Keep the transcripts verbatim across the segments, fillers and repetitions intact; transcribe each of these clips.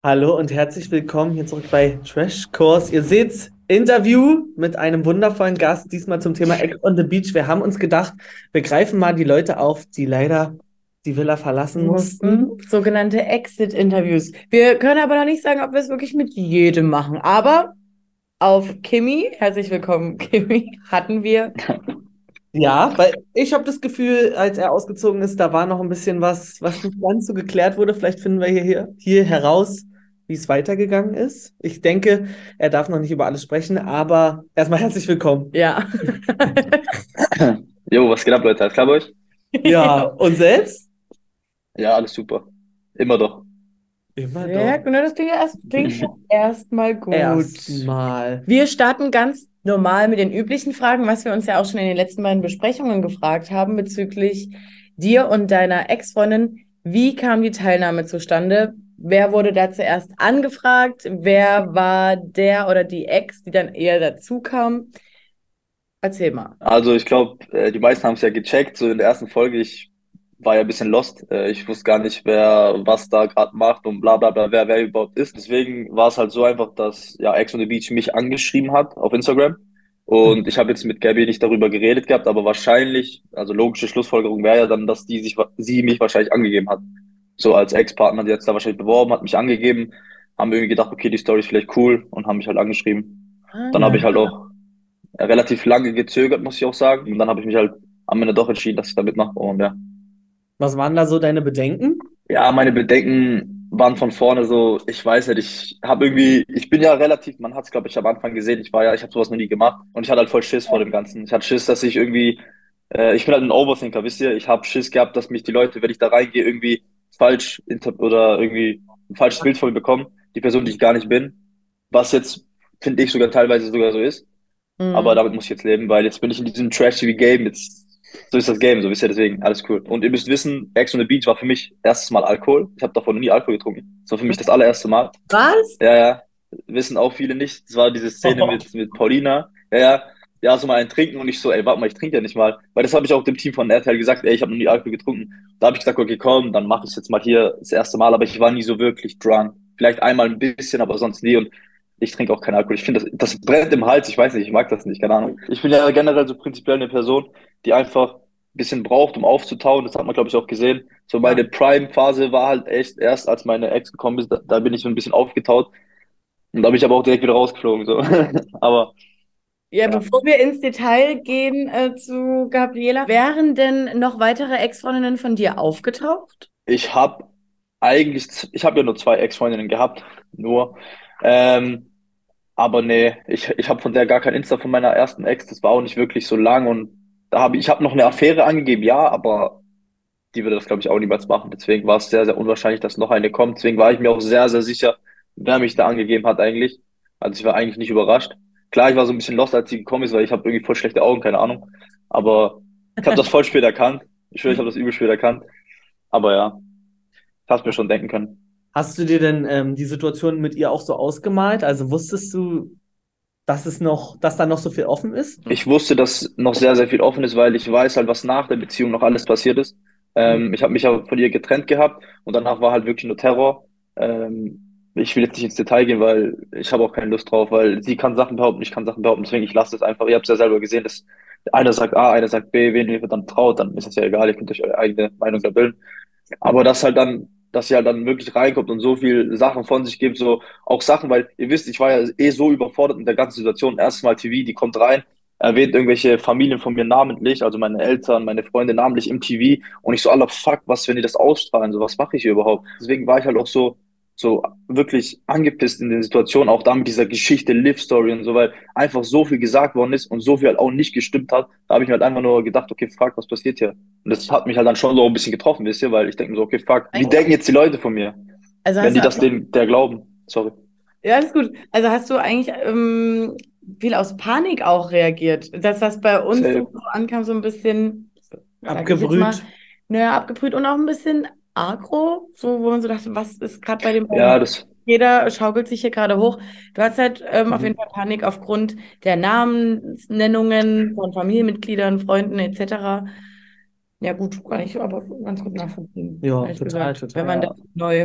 Hallo und herzlich willkommen hier zurück bei Trash Course. Ihr seht's, Interview mit einem wundervollen Gast, diesmal zum Thema Ex on the Beach. Wir haben uns gedacht, wir greifen mal die Leute auf, die leider die Villa verlassen mussten. Sogenannte Exit-Interviews. Wir können aber noch nicht sagen, ob wir es wirklich mit jedem machen. Aber auf Kimi, herzlich willkommen, Kimi, hatten wir. Ja, weil ich habe das Gefühl, als er ausgezogen ist, da war noch ein bisschen was, was nicht ganz so geklärt wurde. Vielleicht finden wir hier, hier, hier heraus, wie es weitergegangen ist. Ich denke, er darf noch nicht über alles sprechen, aber erstmal herzlich willkommen. Ja. Jo, was geht ab, Leute? Alles klar bei euch? Ja, und selbst? Ja, alles super. Immer doch. Immer Sehr doch. gut, das klingt ja erst, klingt ja erstmal gut. Erstmal. Wir starten ganz normal mit den üblichen Fragen, was wir uns ja auch schon in den letzten beiden Besprechungen gefragt haben bezüglich dir und deiner Ex-Freundin. Wie kam die Teilnahme zustande? Wer wurde da zuerst angefragt? Wer war der oder die Ex, die dann eher dazu kam? Erzähl mal. Also ich glaube, äh, die meisten haben es ja gecheckt. So in der ersten Folge, ich war ja ein bisschen lost. Äh, ich wusste gar nicht, wer was da gerade macht und bla bla bla, wer wer überhaupt ist. Deswegen war es halt so einfach, dass ja Ex on the Beach mich angeschrieben hat auf Instagram. Und ich habe jetzt mit Gabby nicht darüber geredet gehabt, aber wahrscheinlich, also logische Schlussfolgerung wäre ja dann, dass die sich, sie mich wahrscheinlich angegeben hat. So als Ex-Partner, die hat sich da wahrscheinlich beworben, hat mich angegeben, haben irgendwie gedacht, okay, die Story ist vielleicht cool und haben mich halt angeschrieben. Ah, Dann habe ich halt ja. auch relativ lange gezögert, muss ich auch sagen. Und dann habe ich mich halt am Ende doch entschieden, dass ich da mitmache. Und ja. Was waren da so deine Bedenken? Ja, meine Bedenken waren von vorne so, ich weiß nicht, ich habe irgendwie, ich bin ja relativ, man hat es, glaube ich, am Anfang gesehen, ich war ja, ich habe sowas noch nie gemacht und ich hatte halt voll Schiss vor dem Ganzen. Ich hatte Schiss, dass ich irgendwie, äh, ich bin halt ein Overthinker, wisst ihr, ich habe Schiss gehabt, dass mich die Leute, wenn ich da reingehe, irgendwie falsch inter oder irgendwie ein falsches Bild von mir bekommen, die Person, die ich gar nicht bin, was jetzt, finde ich, sogar teilweise sogar so ist. Aber Mhm. damit muss ich jetzt leben, weil jetzt bin ich in diesem trashy Game. Jetzt, so ist das Game, so wisst ihr, deswegen alles cool. Und ihr müsst wissen, Ex on the Beach war für mich erstes Mal Alkohol. Ich habe davon noch nie Alkohol getrunken. Das war für mich das allererste Mal. Was? Ja, ja, wissen auch viele nicht. Das war diese Szene mit, mit Paulina. Ja, ja, ja, so mal ein Trinken und ich so, ey, warte mal, ich trinke ja nicht mal. Weil das habe ich auch dem Team von R T L gesagt, ey, ich habe noch nie Alkohol getrunken. Da habe ich gesagt, okay, komm, dann mache ich es jetzt mal hier das erste Mal. Aber ich war nie so wirklich drunk. Vielleicht einmal ein bisschen, aber sonst nie. Und ich trinke auch keinen Alkohol. Ich finde, das, das brennt im Hals. Ich weiß nicht, ich mag das nicht, keine Ahnung. Ich bin ja generell so prinzipiell eine Person, die einfach ein bisschen braucht, um aufzutauen. Das hat man, glaube ich, auch gesehen. So Ja. meine Prime-Phase war halt echt erst, als meine Ex gekommen ist. Da, da bin ich so ein bisschen aufgetaut. Und da bin ich aber auch direkt wieder rausgeflogen. So. Aber Ja, ja, bevor wir ins Detail gehen äh, zu Gabriela, wären denn noch weitere Ex-Freundinnen von dir aufgetaucht? ich habe eigentlich, ich habe ja nur zwei Ex-Freundinnen gehabt. Nur. Ähm, Aber nee, ich, ich habe von der gar kein Insta von meiner ersten Ex. Das war auch nicht wirklich so lang. Und da habe ich, ich habe noch eine Affäre angegeben, ja, aber die würde das, glaube ich, auch niemals machen. Deswegen war es sehr, sehr unwahrscheinlich, dass noch eine kommt. Deswegen war ich mir auch sehr, sehr sicher, wer mich da angegeben hat eigentlich. Also ich war eigentlich nicht überrascht. Klar, ich war so ein bisschen lost, als sie gekommen ist, weil ich habe irgendwie voll schlechte Augen, keine Ahnung. Aber ich habe das voll spät erkannt. Ich schwöre, ich habe das übel spät erkannt. Aber ja, ich hab's mir schon denken können. Hast du dir denn ähm, die Situation mit ihr auch so ausgemalt? Also wusstest du, dass es noch, dass da noch so viel offen ist? Ich wusste, dass noch sehr, sehr viel offen ist, weil ich weiß halt, was nach der Beziehung noch alles passiert ist. Ähm, ich habe mich ja von ihr getrennt gehabt und danach war halt wirklich nur Terror. Ähm, ich will jetzt nicht ins Detail gehen, weil ich habe auch keine Lust drauf, weil sie kann Sachen behaupten, ich kann Sachen behaupten, deswegen ich lasse es einfach. Ihr habt es ja selber gesehen, dass einer sagt A, einer sagt B, wen ihr dann traut, dann ist es ja egal, ihr könnt euch eure eigene Meinung da bilden. Aber dass halt dann, dass sie halt dann wirklich reinkommt und so viel Sachen von sich gibt, so auch Sachen, weil ihr wisst, ich war ja eh so überfordert mit der ganzen Situation. Erstes Mal T V, die kommt rein, erwähnt irgendwelche Familien von mir namentlich, also meine Eltern, meine Freunde namentlich im T V und ich so, aller fuck, was, wenn die das ausstrahlen, so, was mache ich hier überhaupt? Deswegen war ich halt auch so, so wirklich angepisst in den Situationen, auch da mit dieser Geschichte, Live Story und so, weil einfach so viel gesagt worden ist und so viel halt auch nicht gestimmt hat. Da habe ich mir halt einfach nur gedacht, okay, fuck, was passiert hier? Und das hat mich halt dann schon so ein bisschen getroffen, wisst ihr, weil ich denke mir so, okay, fuck, wie denken jetzt die Leute von mir, Also wenn hast die du, das denen, der glauben? Sorry. ja, alles gut. Also hast du eigentlich ähm, viel aus Panik auch reagiert? Das, was bei uns so Safe. ankam, so ein bisschen, sage ich jetzt mal, Abgebrüht. naja, abgebrüht und auch ein bisschen agro, so wo man so dachte, was ist gerade bei den Ja, beiden? das, Jeder schaukelt sich hier gerade hoch. Du hast halt ähm, auf jeden mhm. Fall Panik aufgrund der Namensnennungen von Familienmitgliedern, Freunden et cetera. Ja gut, kann ich aber ganz gut nachvollziehen, Ja, ehrlich total, gesagt. Wenn total. man da Ja, neu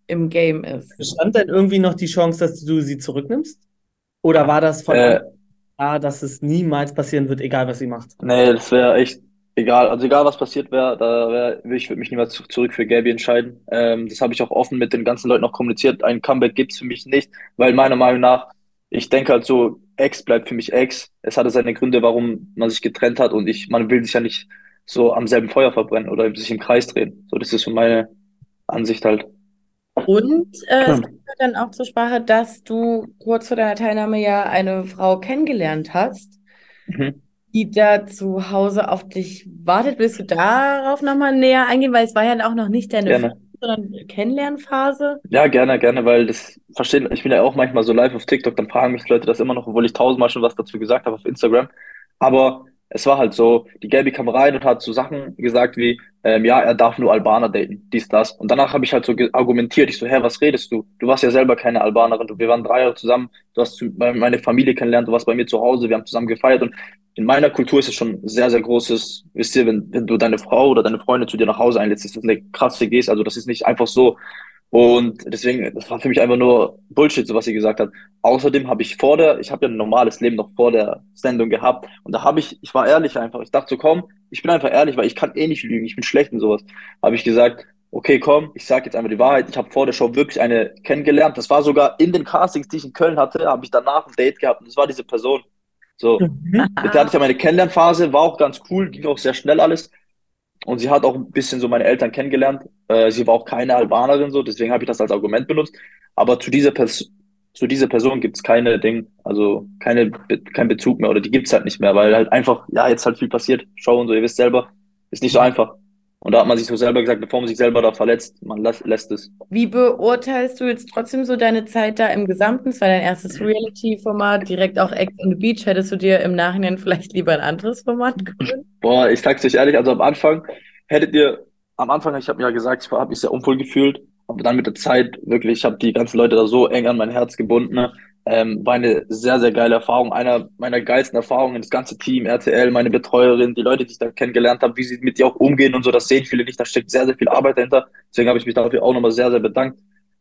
im Game ist. Bestand denn irgendwie noch die Chance, dass du sie zurücknimmst? Oder war das von Äh, Anfang an klar, dass es niemals passieren wird, egal was sie macht? Nee, das wäre echt egal. Also egal, was passiert wäre, da wär, ich würde mich niemals zu- zurück für Gabby entscheiden. Ähm, das habe ich auch offen mit den ganzen Leuten auch kommuniziert. Ein Comeback gibt's für mich nicht, weil meiner Meinung nach, ich denke halt so, Ex bleibt für mich Ex. Es hatte seine Gründe, warum man sich getrennt hat und ich, man will sich ja nicht so am selben Feuer verbrennen oder sich im Kreis drehen. So, das ist so meine Ansicht halt. Und äh, es Hm. kam ja dann auch zur Sprache, dass du kurz vor deiner Teilnahme ja eine Frau kennengelernt hast, Mhm. die da zu Hause auf dich wartet. Willst du darauf nochmal näher eingehen? Weil es war ja auch noch nicht deine Phase, Gerne. sondern Kennenlernphase. Ja, gerne, gerne, weil das verstehen, ich bin ja auch manchmal so live auf TikTok, dann fragen mich Leute das immer noch, obwohl ich tausendmal schon was dazu gesagt habe auf Instagram. Aber es war halt so, die Gabby kam rein und hat so Sachen gesagt wie, ähm, ja, er darf nur Albaner daten, dies, das. Und danach habe ich halt so ge- argumentiert, ich so, hä, was redest du? Du warst ja selber keine Albanerin, du, wir waren drei Jahre zusammen, du hast zu- meine Familie kennengelernt, du warst bei mir zu Hause, wir haben zusammen gefeiert und in meiner Kultur ist es schon sehr, sehr großes, wisst ihr, wenn, wenn du deine Frau oder deine Freundin zu dir nach Hause einlädst, ist das eine krasse Geste, also das ist nicht einfach so, und deswegen, das war für mich einfach nur Bullshit, so was sie gesagt hat. Außerdem habe ich vor der, ich habe ja ein normales Leben noch vor der Sendung gehabt. Und da habe ich, ich war ehrlich einfach. Ich dachte so, komm, ich bin einfach ehrlich, weil ich kann eh nicht lügen, ich bin schlecht in sowas. Habe ich gesagt, okay, komm, ich sage jetzt einfach die Wahrheit. Ich habe vor der Show wirklich eine kennengelernt. Das war sogar in den Castings, die ich in Köln hatte, habe ich danach ein Date gehabt. Und das war diese Person. So, Mhm. mit der hatte ich ja meine Kennenlernphase, war auch ganz cool, ging auch sehr schnell alles. Und sie hat auch ein bisschen so meine Eltern kennengelernt. Äh, sie war auch keine Albanerin so, deswegen habe ich das als Argument benutzt. Aber zu dieser Pers zu dieser Person gibt's keine Ding, also keine, Be kein Bezug mehr oder die gibt's halt nicht mehr, weil halt einfach, ja, jetzt halt viel passiert. Show und so, ihr wisst selber, ist nicht so einfach. Und da hat man sich so selber gesagt, bevor man sich selber da verletzt, man lässt, lässt es. Wie beurteilst du jetzt trotzdem so deine Zeit da im Gesamten? Es war dein erstes Reality-Format, direkt auch Ex on the Beach. Hättest du dir im Nachhinein vielleicht lieber ein anderes Format gewünscht? Boah, ich sag's euch ehrlich, also am Anfang hättet ihr, am Anfang, ich habe mir ja gesagt, ich habe mich sehr unwohl gefühlt, aber dann mit der Zeit wirklich, ich habe die ganzen Leute da so eng an mein Herz gebunden, ne? Ähm, war eine sehr, sehr geile Erfahrung, einer meiner geilsten Erfahrungen, das ganze Team, R T L, meine Betreuerin, die Leute, die ich da kennengelernt habe, wie sie mit dir auch umgehen und so, das sehen viele nicht, da steckt sehr, sehr viel Arbeit dahinter, deswegen habe ich mich dafür auch nochmal sehr, sehr bedankt.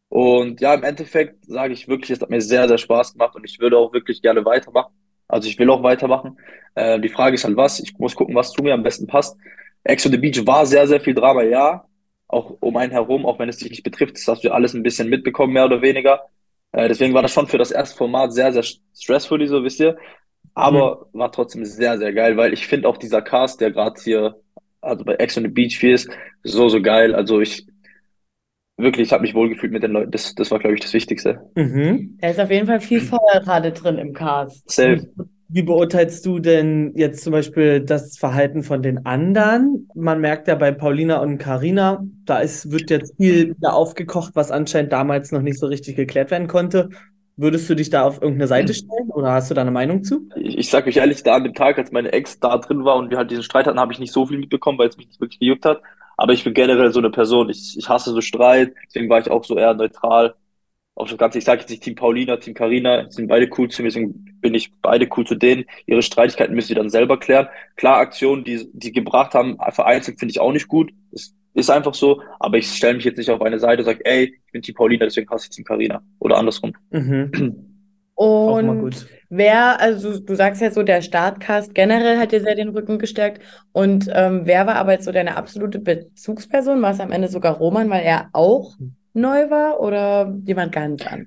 Und ja, im Endeffekt sage ich wirklich, es hat mir sehr, sehr Spaß gemacht und ich würde auch wirklich gerne weitermachen. Also ich will auch weitermachen. Äh, die Frage ist halt was. Ich muss gucken, was zu mir am besten passt. Ex on the Beach war sehr, sehr viel Drama, ja. Auch um einen herum, auch wenn es dich nicht betrifft, das hast du ja alles ein bisschen mitbekommen, mehr oder weniger. Äh, deswegen war das schon für das erste Format sehr, sehr stressful, so wisst ihr. Mhm. Aber war trotzdem sehr, sehr geil, weil ich finde auch dieser Cast, der gerade hier, also bei Ex on the Beach vier ist, so, so geil. Also ich wirklich, ich habe mich wohlgefühlt mit den Leuten. Das, das war, glaube ich, das Wichtigste. Mhm. Da ist auf jeden Fall viel Feuer gerade drin im Cast. Wie, Safe. wie beurteilst du denn jetzt zum Beispiel das Verhalten von den anderen? Man merkt ja bei Paulina und Karina, da ist, wird jetzt viel wieder aufgekocht, was anscheinend damals noch nicht so richtig geklärt werden konnte. Würdest du dich da auf irgendeine Seite stellen oder hast du da eine Meinung zu? Ich, ich sag euch ehrlich, da an dem Tag, als meine Ex da drin war und wir halt diesen Streit hatten, habe ich nicht so viel mitbekommen, weil es mich nicht wirklich gejuckt hat. Aber ich bin generell so eine Person. Ich, ich hasse so Streit, deswegen war ich auch so eher neutral. Auf das Ganze, ich sage jetzt nicht Team Paulina, Team Carina, sind beide cool zu mir, deswegen bin ich beide cool zu denen. Ihre Streitigkeiten müssen sie dann selber klären. Klar, Aktionen, die die gebracht haben, vereinzelt finde ich auch nicht gut. Das ist einfach so. Aber ich stelle mich jetzt nicht auf eine Seite und sage, ey, ich bin Team Paulina, deswegen hasse ich Team Carina. Oder andersrum. Mhm. Auch mal Und gut. wer, also du, du sagst ja so, der Startcast generell hat dir sehr den Rücken gestärkt. Und ähm, wer war aber jetzt so deine absolute Bezugsperson? War es am Ende sogar Roman, weil er auch neu war oder jemand ganz anderes?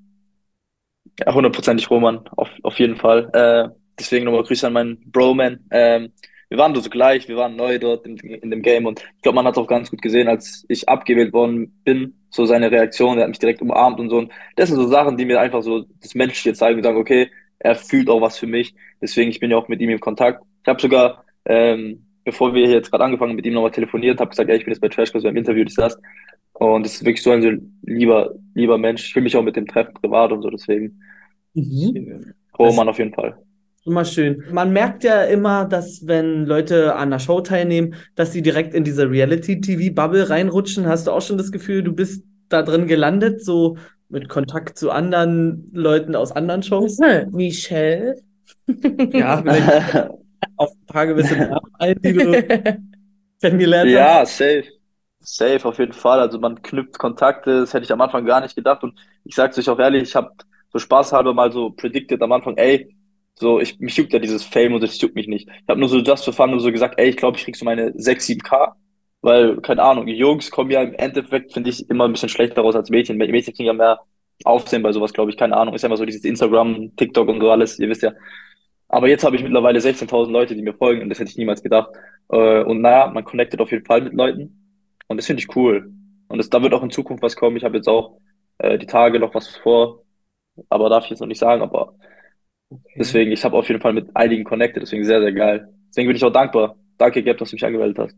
Ja, hundertprozentig Roman, auf, auf jeden Fall. Äh, deswegen nochmal Grüße an meinen Broman. Ähm, wir waren so gleich, wir waren neu dort in, in dem Game und ich glaube, man hat auch ganz gut gesehen, als ich abgewählt worden bin, so seine Reaktion, er hat mich direkt umarmt und so. Und das sind so Sachen, die mir einfach so das Menschliche zeigen und sagen, okay, er fühlt auch was für mich. Deswegen, ich bin ja auch mit ihm in Kontakt. Ich habe sogar, ähm, bevor wir hier jetzt gerade angefangen, mit ihm nochmal telefoniert, habe gesagt, ja, ich bin jetzt bei Trashcast beim Interview, das, das. Und das ist wirklich so ein so lieber, lieber Mensch. Ich fühle mich auch mit dem Treffen privat und so, deswegen. Mhm. Das Roman auf jeden Fall. immer schön. Man merkt ja immer, dass wenn Leute an einer Show teilnehmen, dass sie direkt in diese Reality-T V-Bubble reinrutschen. Hast du auch schon das Gefühl, du bist da drin gelandet, so mit Kontakt zu anderen Leuten aus anderen Shows? Michelle. Ja, vielleicht auf ein paar gewisse Namen ein, die du kennengelernt hast. Ja, safe. Safe, auf jeden Fall. Also man knüpft Kontakte, das hätte ich am Anfang gar nicht gedacht. Und ich sag's euch auch ehrlich, ich habe so spaßhalber mal so predicted am Anfang, ey, so, ich, mich juckt ja dieses Fame und das juckt mich nicht. Ich habe nur so just for fun nur so gesagt, ey, ich glaube, ich krieg so meine sechs sieben K. Weil, keine Ahnung, die Jungs kommen ja im Endeffekt, finde ich, immer ein bisschen schlechter raus als Mädchen. Mädchen kriegen ja mehr Aufsehen bei sowas, glaube ich, keine Ahnung. Ist ja immer so dieses Instagram, TikTok und so alles, ihr wisst ja. Aber jetzt habe ich mittlerweile sechzehntausend Leute, die mir folgen und das hätte ich niemals gedacht. Äh, und naja, man connectet auf jeden Fall mit Leuten und das finde ich cool. Und das, da wird auch in Zukunft was kommen. Ich habe jetzt auch äh, die Tage noch was vor, aber darf ich jetzt noch nicht sagen. Aber Okay. deswegen, ich habe auf jeden Fall mit einigen connected, deswegen sehr, sehr geil. Deswegen bin ich auch dankbar. Danke, Gab, dass du mich angemeldet hast.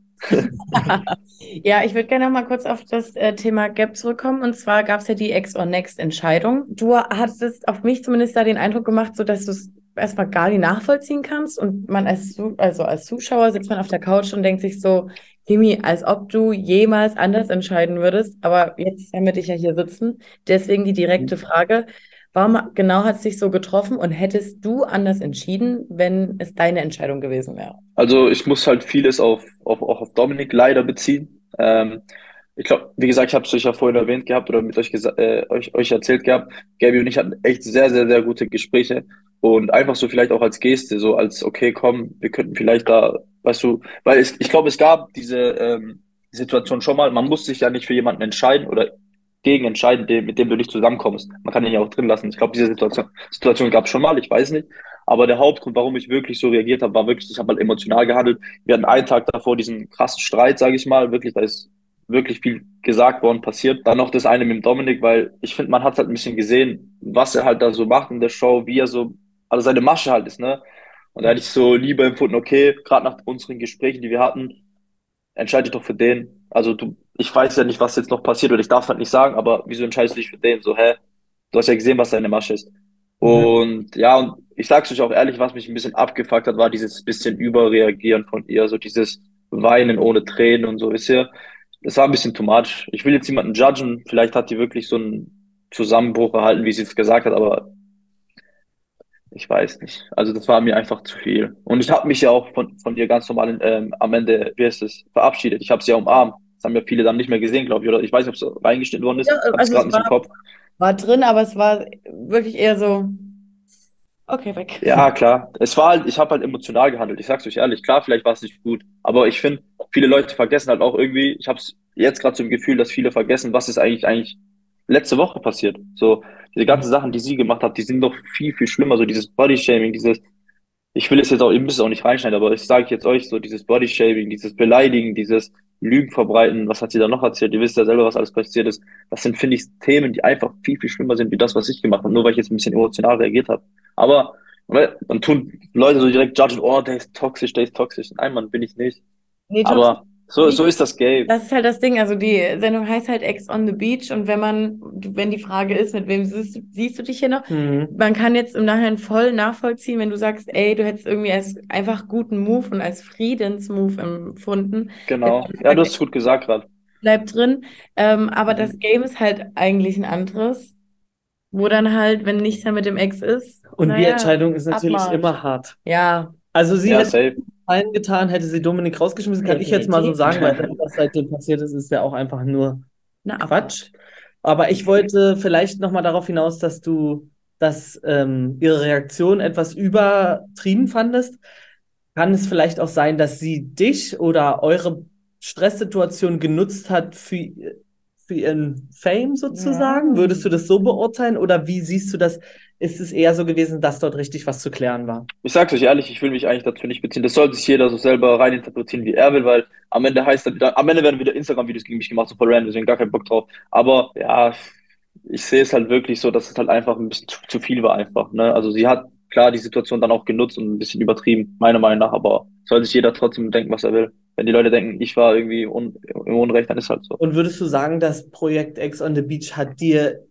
Ja, ich würde gerne noch mal kurz auf das äh, Thema Gap zurückkommen. Und zwar gab es ja die Ex- or Next-Entscheidung. Du hattest auf mich zumindest da den Eindruck gemacht, so dass du es erstmal gar nicht nachvollziehen kannst. Und man als, Zu- also als Zuschauer sitzt man auf der Couch und denkt sich so, Kimi, als ob du jemals anders entscheiden würdest. Aber jetzt haben wir dich ja hier sitzen. Deswegen die direkte Frage. Warum genau hat es dich so getroffen und hättest du anders entschieden, wenn es deine Entscheidung gewesen wäre? Also ich muss halt vieles auf, auf, auch auf Dominik leider beziehen. Ähm, ich glaube, wie gesagt, ich habe es euch ja vorhin erwähnt gehabt oder mit euch, gesa- äh, euch, euch erzählt gehabt. Gabi und ich hatten echt sehr, sehr, sehr gute Gespräche. Und einfach so vielleicht auch als Geste, so als, okay, komm, wir könnten vielleicht da, weißt du, weil es, ich glaube, es gab diese ähm, Situation schon mal, man muss sich ja nicht für jemanden entscheiden oder gegen entscheiden, dem, mit dem du nicht zusammenkommst. Man kann ihn ja auch drin lassen. Ich glaube, diese Situation, Situation gab es schon mal, ich weiß nicht. Aber der Hauptgrund, warum ich wirklich so reagiert habe, war wirklich, ich habe halt emotional gehandelt. Wir hatten einen Tag davor diesen krassen Streit, sage ich mal, wirklich, da ist wirklich viel gesagt worden, passiert. Dann noch das eine mit dem Dominik, weil ich finde, man hat halt ein bisschen gesehen, was er halt da so macht in der Show, wie er so, also seine Masche halt ist, ne? Und da hätte ich so lieber empfunden, okay, gerade nach unseren Gesprächen, die wir hatten, entscheide dich doch für den. Also du, ich weiß ja nicht, was jetzt noch passiert oder ich darf halt nicht sagen, aber wieso entscheidest du dich für den? So, hä? Du hast ja gesehen, was seine Masche ist. Mhm. Und ja, und ich sag's euch auch ehrlich, was mich ein bisschen abgefuckt hat, war dieses bisschen Überreagieren von ihr, so dieses Weinen ohne Tränen und so, ist ja, das war ein bisschen too much. Ich will jetzt niemanden judgen, vielleicht hat die wirklich so einen Zusammenbruch erhalten, wie sie es gesagt hat, aber ich weiß nicht. Also das war mir einfach zu viel. Und ich habe mich ja auch von, von ihr ganz normal ähm, am Ende, wie heißt es, verabschiedet. Ich habe sie ja umarmt. Das haben ja viele dann nicht mehr gesehen, glaube ich. Oder ich weiß nicht, ob es reingeschnitten worden ist. Ja, Habe es also gerade es nicht war, im Kopf. war drin, aber es war wirklich eher so, okay, weg. Ja, klar. Es war halt, ich habe halt emotional gehandelt. Ich sag's euch ehrlich. Klar, vielleicht war es nicht gut. Aber ich finde, viele Leute vergessen halt auch irgendwie, ich habe es jetzt gerade so im Gefühl, dass viele vergessen, was ist eigentlich eigentlich letzte Woche passiert. So, diese ganzen Sachen, die sie gemacht hat, die sind doch viel, viel schlimmer. So dieses Bodyshaming, dieses ich will es jetzt auch, ihr müsst es auch nicht reinschneiden, aber ich sage jetzt euch so, dieses Bodyshaming, dieses Beleidigen, dieses Lügen verbreiten, was hat sie da noch erzählt? Ihr wisst ja selber, was alles passiert ist. Das sind, finde ich, Themen, die einfach viel, viel schlimmer sind, wie das, was ich gemacht habe, nur weil ich jetzt ein bisschen emotional reagiert habe. Aber ne, dann tun Leute so direkt judgen, oh, der ist toxisch, der ist toxisch. Nein, Mann, bin ich nicht. Nee, toxisch Aber so, so nicht. ist das Game. Das ist halt das Ding. Also die Sendung heißt halt Ex on the Beach und wenn man, wenn die Frage ist, mit wem siehst, siehst du dich hier noch, Mhm. man kann jetzt im Nachhinein voll nachvollziehen, wenn du sagst, ey, du hättest irgendwie als einfach guten Move und als Friedensmove empfunden, wenn Genau. man Ja, du sagt, hast es gut gesagt gerade. bleib drin. Ähm, aber das Mhm. Game ist halt eigentlich ein anderes, wo dann halt, wenn nichts mehr mit dem Ex ist, Und die naja, Entscheidung ist natürlich Abmarsch. immer hart. Ja, Also sie Ja, hätte safe. allen getan, hätte sie Dominik rausgeschmissen, kann ich jetzt mal so definitiv. sagen, weil das, was seitdem passiert ist, ist ja auch einfach nur Na, Quatsch. Aber ich wollte vielleicht nochmal darauf hinaus, dass du, dass ähm, ihre Reaktion etwas übertrieben fandest. Kann es vielleicht auch sein, dass sie dich oder eure Stresssituation genutzt hat für, für ihren Fame sozusagen? Ja. Würdest du das so beurteilen oder wie siehst du das? Ist es eher so gewesen, dass dort richtig was zu klären war? Ich sag's euch ehrlich, ich will mich eigentlich dazu nicht beziehen. Das sollte sich jeder so selber reininterpretieren, wie er will, weil am Ende heißt dann wieder, am Ende werden wieder Instagram-Videos gegen mich gemacht, super random, deswegen gar keinen Bock drauf. Aber ja, ich sehe es halt wirklich so, dass es halt einfach ein bisschen zu, zu viel war einfach, ne? Also sie hat klar die Situation dann auch genutzt und ein bisschen übertrieben, meiner Meinung nach, aber soll sich jeder trotzdem denken, was er will. Wenn die Leute denken, ich war irgendwie un im Unrecht, dann ist halt so. Und würdest du sagen, das Projekt Ex on the Beach hat dir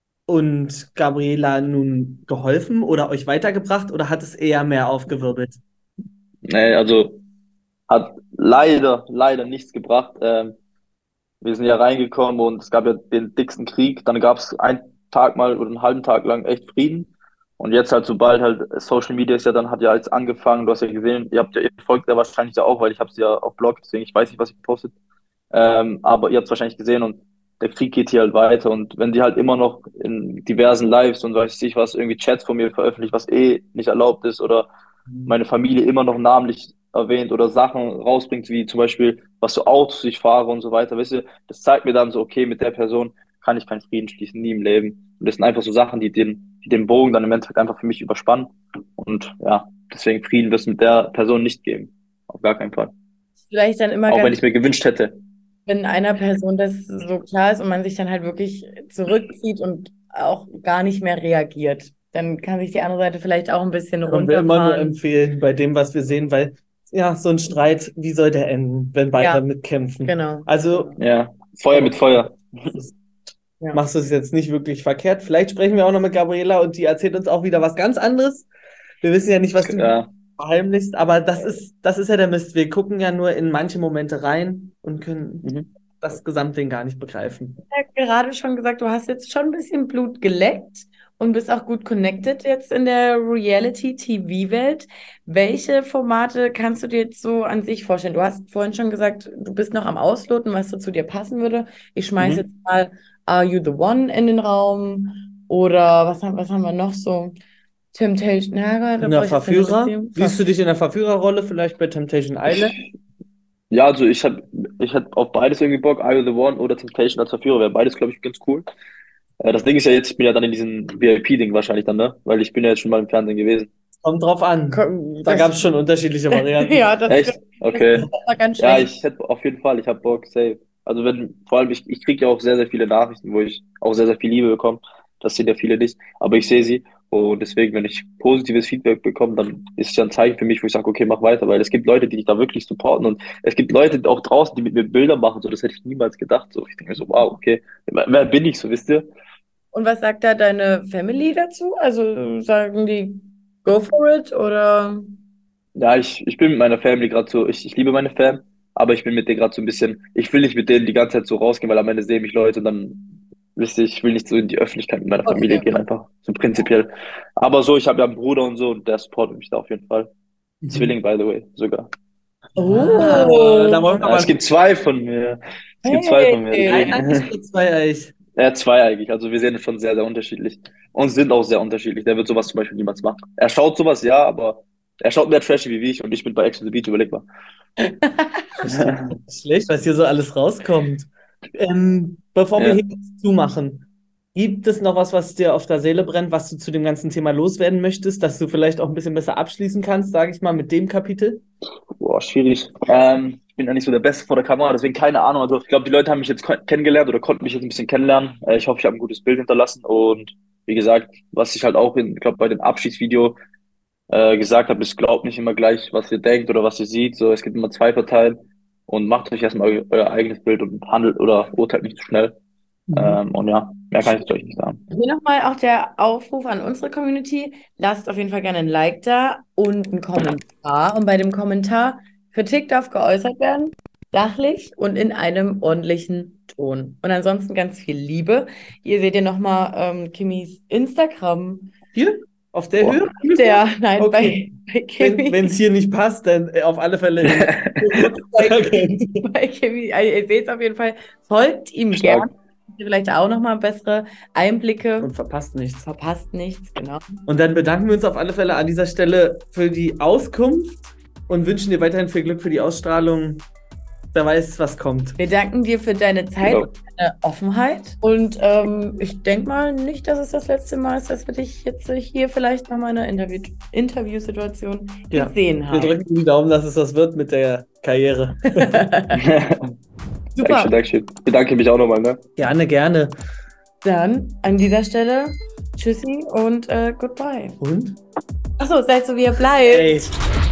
und Gabriela nun geholfen oder euch weitergebracht oder hat es eher mehr aufgewirbelt? Nee, also hat leider, leider nichts gebracht. Ähm, Wir sind ja reingekommen und es gab ja den dicksten Krieg. Dann gab es einen Tag mal oder einen halben Tag lang echt Frieden. Und jetzt halt, sobald halt Social Media ist ja dann, hat ja jetzt angefangen, du hast ja gesehen, ihr habt ja, ihr folgt ja wahrscheinlich ja auch, weil ich habe sie ja auf Blog, deswegen ich weiß nicht, was ich gepostet. Ähm, aber ihr habt es wahrscheinlich gesehen und der Krieg geht hier halt weiter. Und wenn die halt immer noch in diversen Lives und weiß ich was, irgendwie Chats von mir veröffentlicht, was eh nicht erlaubt ist, oder meine Familie immer noch namentlich erwähnt oder Sachen rausbringt, wie zum Beispiel, was für Autos ich fahre und so weiter, weißt du, das zeigt mir dann so, okay, mit der Person kann ich keinen Frieden schließen, nie im Leben. Und das sind einfach so Sachen, die den, die den Bogen dann im Endeffekt einfach für mich überspannen. Und ja, deswegen Frieden wird es mit der Person nicht geben. Auf gar keinen Fall. Vielleicht dann immer Auch wenn ganz, ich es mir gewünscht hätte. wenn einer Person das so klar ist und man sich dann halt wirklich zurückzieht und auch gar nicht mehr reagiert. Dann kann sich die andere Seite vielleicht auch ein bisschen Können wir immer nur runterfahren. empfehlen bei dem, was wir sehen, weil ja, so ein Streit, wie soll der enden, wenn beide Ja, mitkämpfen? genau. Also Ja, Feuer mit Feuer. Ja. machst du es jetzt nicht wirklich verkehrt. Vielleicht sprechen wir auch noch mit Gabriela und die erzählt uns auch wieder was ganz anderes. Wir wissen ja nicht, was du Ja, verheimlichst, aber das ist, das ist ja der Mist. Wir gucken ja nur in manche Momente rein und können mhm. das Gesamtding gar nicht begreifen. Ja, gerade schon gesagt, du hast jetzt schon ein bisschen Blut geleckt und bist auch gut connected jetzt in der Reality-T V-Welt. Welche Formate kannst du dir jetzt so an sich vorstellen? Du hast vorhin schon gesagt, du bist noch am Ausloten, was so zu dir passen würde. Ich schmeiße Mhm. jetzt mal Are You the One in den Raum oder was haben, was haben wir noch so? Temptation, ja, da In der brauche ich jetzt eine Verführer? Beziehung. Siehst du dich in der Verführerrolle vielleicht bei Temptation Island? Ich, ja, also ich hab, ich hätte auf beides irgendwie Bock, Are You the One oder Temptation als Verführer, wäre beides, glaube ich, ganz cool. Äh, das Ding ist ja jetzt, ich bin ja dann in diesem V I P-Ding wahrscheinlich dann, ne? Weil ich bin ja jetzt schon mal im Fernsehen gewesen. Kommt drauf an. Komm, Da das- gab es schon unterschiedliche Varianten. Ja, das Echt? Okay. das war ganz Ja, schlecht. ich hätte auf jeden Fall, ich habe Bock, safe. Also wenn, vor allem, ich, ich kriege ja auch sehr, sehr viele Nachrichten, wo ich auch sehr, sehr viel Liebe bekomme. Das sehen ja viele nicht, aber ich sehe sie. Und deswegen, wenn ich positives Feedback bekomme, dann ist es ja ein Zeichen für mich, wo ich sage, okay, mach weiter, weil es gibt Leute, die dich da wirklich supporten und es gibt Leute auch draußen, die mit mir Bilder machen, so, das hätte ich niemals gedacht. So, ich denke mir so, wow, okay, wer, wer bin ich so, wisst ihr? Und was sagt da deine Family dazu? Also sagen die, go for it oder? Ja, ich, ich bin mit meiner Family gerade so, ich, ich liebe meine Fam, aber ich bin mit denen gerade so ein bisschen, ich will nicht mit denen die ganze Zeit so rausgehen, weil am Ende sehen mich Leute und dann, wisst ihr, ich will nicht so in die Öffentlichkeit mit meiner Familie Okay. gehen, einfach so prinzipiell. Aber so, ich habe ja einen Bruder und so und der supportet mich da auf jeden Fall. Zwilling, by the way, sogar. Oh. Ah, da wollen wir Ja, mal es gibt zwei von mir. Es gibt zwei von mir. Hey. ein Deswegen. Eich oder zwei Eich. Ja, zwei eigentlich. Also wir sehen es schon sehr, sehr unterschiedlich. Und sind auch sehr unterschiedlich. Der wird sowas zum Beispiel niemals machen. Er schaut sowas, ja, aber er schaut mehr trashy wie ich und ich bin bei Ex on the Beach, überleg mal. Schlecht, was hier so alles rauskommt. Ähm, bevor wir Ja. hier jetzt zumachen, gibt es noch was, was dir auf der Seele brennt, was du zu dem ganzen Thema loswerden möchtest, dass du vielleicht auch ein bisschen besser abschließen kannst, sage ich mal, mit dem Kapitel? Boah, schwierig. Ähm, ich bin ja nicht so der Beste vor der Kamera, deswegen keine Ahnung. Also ich glaube, die Leute haben mich jetzt ko- kennengelernt oder konnten mich jetzt ein bisschen kennenlernen. Äh, ich hoffe, ich habe ein gutes Bild hinterlassen. Und wie gesagt, was ich halt auch in, ich glaube, bei dem Abschiedsvideo äh, gesagt habe, ist, glaubt nicht immer gleich, was ihr denkt oder was ihr seht. So, es gibt immer zwei Parteien und macht euch erstmal eu euer eigenes Bild und handelt oder urteilt nicht zu schnell. Ähm, und ja, mehr kann ich zu euch nicht sagen. Hier nochmal auch der Aufruf an unsere Community. Lasst auf jeden Fall gerne ein Like da und einen Kommentar. Und bei dem Kommentar, Kritik darf geäußert werden, sachlich und in einem ordentlichen Ton. Und ansonsten ganz viel Liebe. Ihr seht ja nochmal ähm, Kimmys Instagram. Hier? Auf der Boah. Höhe? Der, nein, Okay. bei, bei Kimmy. Wenn es hier nicht passt, dann äh, auf alle Fälle. bei Kimmy. Also ihr seht es auf jeden Fall. Folgt ihm Stark. gern. Vielleicht auch nochmal bessere Einblicke. Und verpasst nichts. Verpasst nichts, genau. Und dann bedanken wir uns auf alle Fälle an dieser Stelle für die Auskunft und wünschen dir weiterhin viel Glück für die Ausstrahlung. Wer weiß, was kommt. Wir danken dir für deine Zeit Genau. und deine Offenheit. Und ähm, ich denke mal nicht, dass es das letzte Mal ist, dass wir dich jetzt hier vielleicht nochmal in einer Interview Interviewsituation Ja. gesehen Wir haben. drücken die Daumen, dass es was wird mit der Karriere. Super. Dankeschön, Dankeschön. Ich bedanke mich auch nochmal, ne? Gerne, gerne. Dann an dieser Stelle Tschüssi und äh, goodbye. Und? Achso, seid so wie ihr bleibt. Hey.